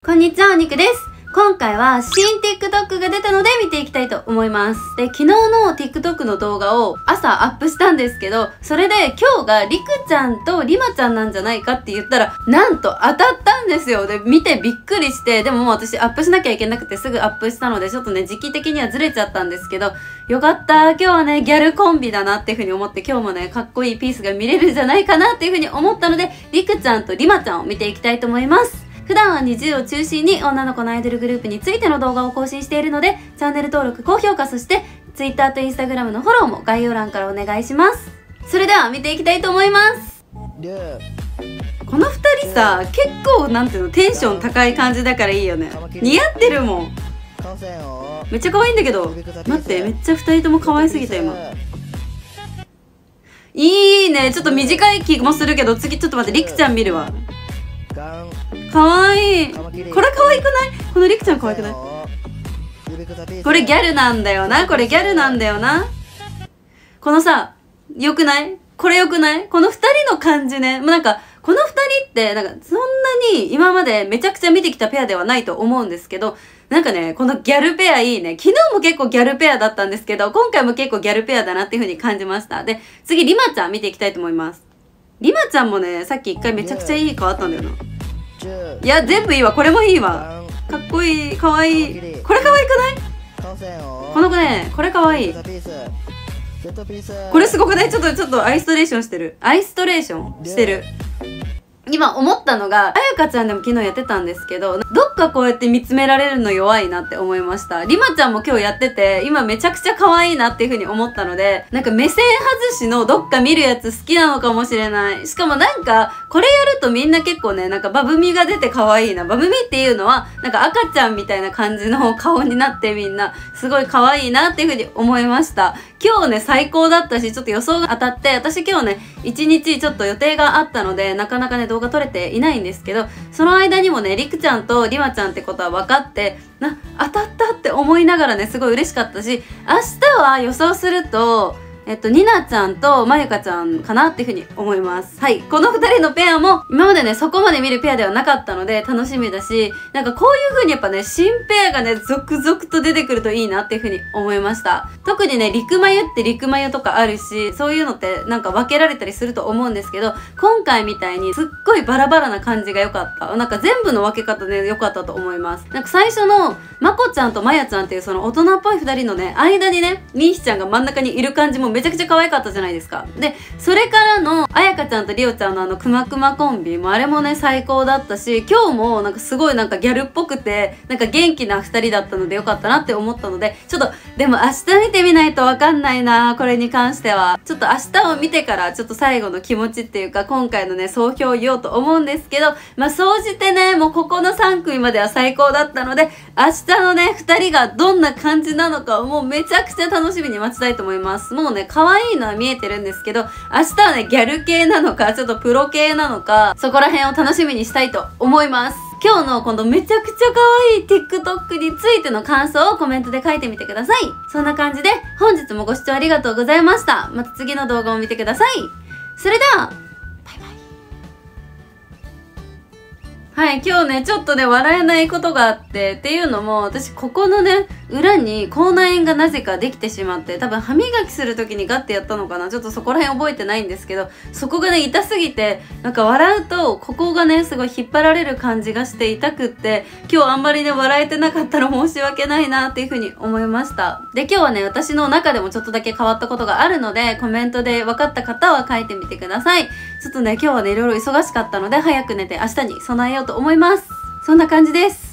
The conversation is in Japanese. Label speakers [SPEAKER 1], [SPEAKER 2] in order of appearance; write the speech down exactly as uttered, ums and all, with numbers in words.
[SPEAKER 1] こんにちは、お肉です。今回は新 TikTok が出たので見ていきたいと思います。で、昨日の TikTok の動画を朝アップしたんですけど、それで今日がりくちゃんとりまちゃんなんじゃないかって言ったら、なんと当たったんですよ。で、見てびっくりして、でももう私アップしなきゃいけなくてすぐアップしたので、ちょっとね、時期的にはずれちゃったんですけど、よかった。今日はね、ギャルコンビだなっていう風に思って、今日もね、かっこいいピースが見れるんじゃないかなっていう風に思ったので、りくちゃんとりまちゃんを見ていきたいと思います。普段はにじゅうを中心に女の子のアイドルグループについての動画を更新しているので、チャンネル登録、高評価、そして Twitter と Instagram のフォローも概要欄からお願いします。それでは見ていきたいと思います。このふたりさ、結構なんていうの、テンション高い感じだからいいよね。似合ってるもん。めっちゃ可愛いんだけど、待って、めっちゃふたりとも可愛すぎた今。いいね。ちょっと短い気もするけど、次ちょっと待って、りくちゃん見るわ。かわいい。これかわいくない？このりくちゃんかわいくない？これギャルなんだよな。これギャルなんだよな。このさ、よくない？これよくない？この二人の感じね。もうなんか、この二人って、なんか、そんなに今までめちゃくちゃ見てきたペアではないと思うんですけど、なんかね、このギャルペアいいね。昨日も結構ギャルペアだったんですけど、今回も結構ギャルペアだなっていう風に感じました。で、次、りまちゃん見ていきたいと思います。りまちゃんもね、さっき一回めちゃくちゃいい顔あったんだよな。いや、全部いいわ。これもいいわ。かっこいい。かわいい。これかわいくない？この子ね、これかわいい。これすごくない？ちょっと、ちょっとアイストレーションしてる。アイストレーションしてる。今思ったのが、あやかちゃんでも昨日やってたんですけど、どっかこうやって見つめられるの弱いなって思いました。りまちゃんも今日やってて、今めちゃくちゃ可愛いなっていう風に思ったので、なんか目線外しのどっか見るやつ好きなのかもしれない。しかもなんか、これやるとみんな結構ね、なんかバブみが出て可愛いな。バブみっていうのは、なんか赤ちゃんみたいな感じの顔になってみんな、すごい可愛いなっていう風に思いました。今日ね、最高だったし、ちょっと予想が当たって、私今日ね、一日ちょっと予定があったので、なかなかね、動画撮れていないんですけど、その間にもね、りくちゃんとりまちゃんってことは分かって、な、当たったって思いながらね、すごい嬉しかったし、明日は予想すると、えっと、になちゃんとまゆかちゃんかなっていうふうに思います。はい。この二人のペアも、今までね、そこまで見るペアではなかったので、楽しみだし、なんかこういうふうにやっぱね、新ペアがね、続々と出てくるといいなっていうふうに思いました。特にね、りくまゆってりくまゆとかあるし、そういうのってなんか分けられたりすると思うんですけど、今回みたいにすっごいバラバラな感じが良かった。なんか全部の分け方で良かったと思います。なんか最初の、まこちゃんとまやちゃんっていうその大人っぽい二人のね、間にね、みーしちゃんが真ん中にいる感じもめちゃくちゃ可愛かったじゃないですか。で、それからの、あやかちゃんとりおちゃんのあの、くまくまコンビもあれもね、最高だったし、今日もなんかすごいなんかギャルっぽくて、なんか元気な二人だったのでよかったなって思ったので、ちょっと、でも明日見てみないとわかんないな、これに関しては。ちょっと明日を見てから、ちょっと最後の気持ちっていうか、今回のね、総評を言おうと思うんですけど、まあ、総じてね、もうここのさん組までは最高だったので、明日のね、二人がどんな感じなのかをもうめちゃくちゃ楽しみに待ちたいと思います。もうね、可愛いのは見えてるんですけど、明日はね、ギャル系なのか、ちょっとプロ系なのか、そこら辺を楽しみにしたいと思います。今日のこのめちゃくちゃ可愛い TikTok についての感想をコメントで書いてみてください。そんな感じで、本日もご視聴ありがとうございました。また次の動画を見てください。それでは、はい、今日ね、ちょっとね、笑えないことがあって、っていうのも、私、ここのね、裏に口内炎がなぜかできてしまって、多分歯磨きする時にガッてやったのかな、ちょっとそこら辺覚えてないんですけど、そこがね、痛すぎて、なんか笑うと、ここがね、すごい引っ張られる感じがして痛くって、今日あんまりね、笑えてなかったら申し訳ないなっていうふうに思いました。で、今日はね、私の中でもちょっとだけ変わったことがあるので、コメントで分かった方は書いてみてください。ちょっとね、今日はね、いろいろ忙しかったので、早く寝て明日に備えようと思います。そんな感じです。